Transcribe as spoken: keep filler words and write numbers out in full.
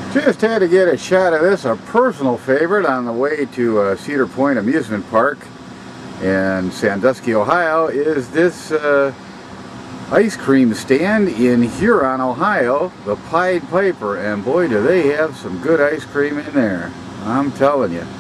Just had to get a shot of this, a personal favorite, on the way to uh, Cedar Point Amusement Park in Sandusky, Ohio, is this uh, ice cream stand in Huron, Ohio, the Pied Piper, and boy do they have some good ice cream in there, I'm telling you.